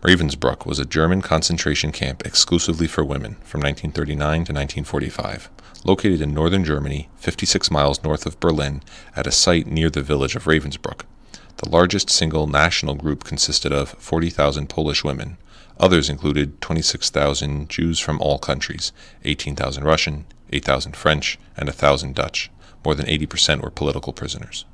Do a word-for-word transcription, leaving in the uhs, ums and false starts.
Ravensbrück was a German concentration camp exclusively for women from nineteen thirty-nine to nineteen forty-five, located in northern Germany, fifty-six miles north of Berlin, at a site near the village of Ravensbrück. The largest single national group consisted of forty thousand Polish women. Others included twenty-six thousand Jews from all countries, eighteen thousand Russian, eight thousand French, and one thousand Dutch. More than eighty percent were political prisoners.